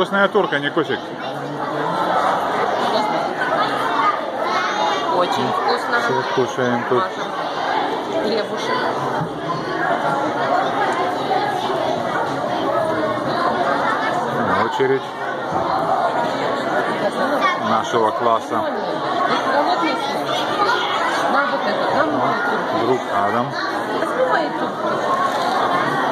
Вкусная турка, Никусик. Очень вкусно. Все кушаем тут. Хлебушек. Очередь нашего класса. Нам вот это, нам вот это. Друг Адам. Открывай тут.